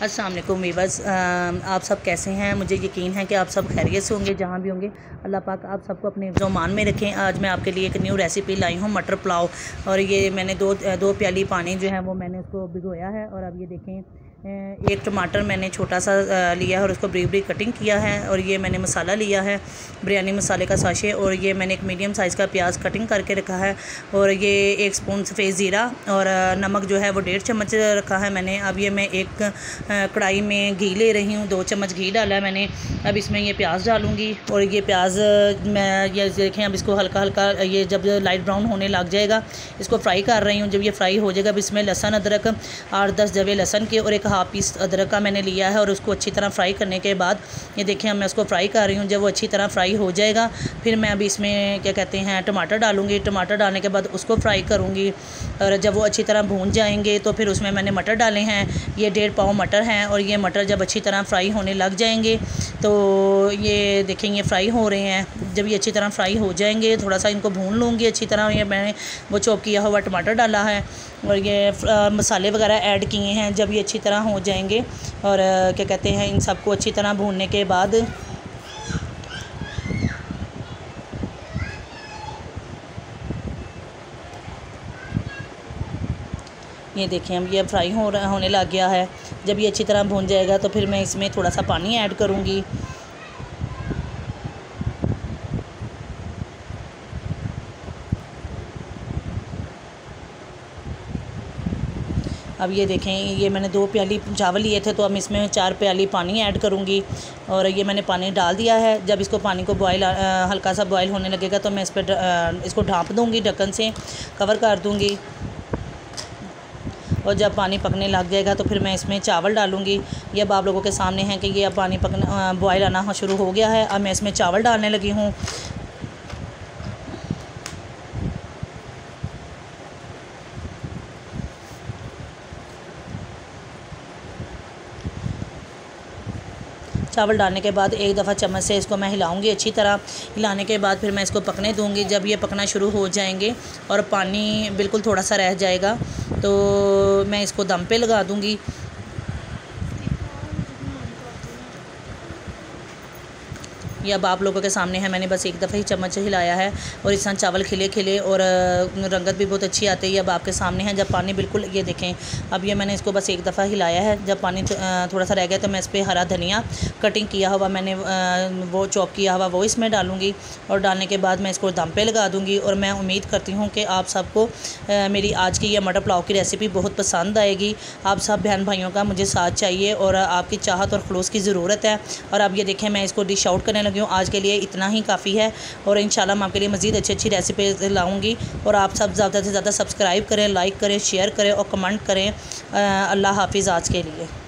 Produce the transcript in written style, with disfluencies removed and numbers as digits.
अस्सलाम वालेकुम वीवर्स, आप सब कैसे हैं। मुझे यकीन है कि आप सब खैरियत से होंगे जहाँ भी होंगे। अल्लाह पाक आप सबको अपने ज़मान में रखें। आज मैं आपके लिए एक न्यू रेसिपी लाई हूँ, मटर पुलाव। और ये मैंने दो प्याली पानी जो है वो मैंने उसको भिगोया है। और अब ये देखें, एक टमाटर मैंने छोटा सा लिया है और उसको ब्रीक ब्रीक कटिंग किया है। और ये मैंने मसाला लिया है, बिरयानी मसाले का साशे। और ये मैंने एक मीडियम साइज़ का प्याज कटिंग करके रखा है। और ये 1 स्पून सफ़ेद ज़ीरा और नमक जो है वो 1.5 चम्मच रखा है मैंने। अब ये मैं एक कढ़ाई में घी ले रही हूँ, 2 चम्मच घी डाला है मैंने। अब इसमें ये प्याज डालूँगी। और ये प्याज मैं ये देखें, अब इसको हल्का हल्का ये जब लाइट ब्राउन होने लग जाएगा इसको फ्राई कर रही हूँ। जब ये फ्राई हो जाएगा अब इसमें लहसुन अदरक 8-10 जवे लहसुन के और एक हाफ पीस अदरक का मैंने लिया है। और उसको अच्छी तरह फ्राई करने के बाद ये देखें, अब मैं उसको फ्राई कर रही हूँ। जब वो अच्छी तरह फ्राई हो जाएगा फिर मैं अभी इसमें क्या कहते हैं टमाटर डालूँगी। टमाटर डालने के बाद उसको फ्राई करूँगी। और जब वो अच्छी तरह भून जाएंगे तो फिर उसमें मैंने मटर डाले हैं, ये 1.5 पाव मटर हैं। और ये मटर जब अच्छी तरह फ्राई होने लग जाएंगे तो ये देखेंगे फ्राई हो रहे हैं। जब ये अच्छी तरह फ्राई हो जाएंगे थोड़ा सा इनको भून लूँगी अच्छी तरह। ये मैंने वो चॉप किया हुआ टमाटर डाला है और ये मसाले वगैरह ऐड किए हैं। जब ये अच्छी तरह हो जाएंगे और क्या कहते हैं इन सबको अच्छी तरह भूनने के बाद ये देखें, अब ये फ्राई होने लग गया है। जब ये अच्छी तरह भून जाएगा तो फिर मैं इसमें थोड़ा सा पानी ऐड करूँगी। अब ये देखें, ये मैंने 2 प्याली चावल लिए थे तो अब इसमें 4 प्याली पानी ऐड करूँगी। और ये मैंने पानी डाल दिया है। जब इसको पानी को हल्का सा बॉयल होने लगेगा तो मैं इस पर इसको ढाँप दूँगी, ढक्कन से कवर कर दूँगी। और जब पानी पकने लग जाएगा तो फिर मैं इसमें चावल डालूँगी। ये अब आप लोगों के सामने है कि ये अब पानी बॉयल आना शुरू हो गया है। अब मैं इसमें चावल डालने लगी हूँ। चावल डालने के बाद एक दफ़ा चम्मच से इसको मैं हिलाऊंगी अच्छी तरह। हिलाने के बाद फिर मैं इसको पकने दूंगी। जब ये पकना शुरू हो जाएंगे और पानी बिल्कुल थोड़ा सा रह जाएगा तो मैं इसको दम पे लगा दूंगी। ये अब आप लोगों के सामने है, मैंने बस एक दफ़ा ही चम्मच हिलाया है। और इस तरह चावल खिले खिले और रंगत भी बहुत अच्छी आती है। अब आपके सामने है जब पानी बिल्कुल, ये देखें, अब ये मैंने इसको बस एक दफ़ा हिलाया है। जब पानी थोड़ा सा रह गया तो मैं इस पर हरा धनिया कटिंग किया हुआ मैंने वो चॉप किया हुआ वो इसमें डालूँगी। और डालने के बाद मैं इसको दम पे लगा दूँगी। और मैं उम्मीद करती हूँ कि आप सबको मेरी आज की यह मटर पुलाव की रेसिपी बहुत पसंद आएगी। आप सब बहन भाइयों का मुझे साथ चाहिए और आपकी चाहत और खलूस की ज़रूरत है। और अब ये देखें, मैं इसको डिश आउट करने लगी हूँ। आज के लिए इतना ही काफ़ी है और इंशाल्लाह मैं आपके लिए मज़ीद अच्छी अच्छी रेसिपी लाऊंगी। और आप सब ज़्यादा से ज़्यादा सब्सक्राइब करें, लाइक करें, शेयर करें और कमेंट करें। अल्लाह हाफिज़ आज के लिए।